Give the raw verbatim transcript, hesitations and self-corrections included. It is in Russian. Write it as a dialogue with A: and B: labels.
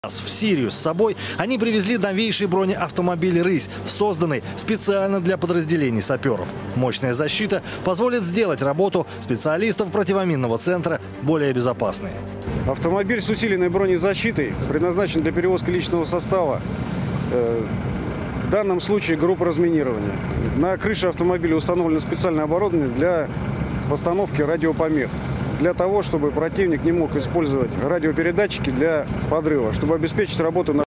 A: В Сирию с собой они привезли новейший бронеавтомобиль «Рысь», созданный специально для подразделений саперов. Мощная защита позволит сделать работу специалистов противоминного центра более безопасной.
B: Автомобиль с усиленной бронезащитой предназначен для перевозки личного состава. В данном случае группа разминирования. На крыше автомобиля установлено специальное оборудование для постановки радиопомех. Для того, чтобы противник не мог использовать радиопередатчики для подрыва, чтобы обеспечить работу на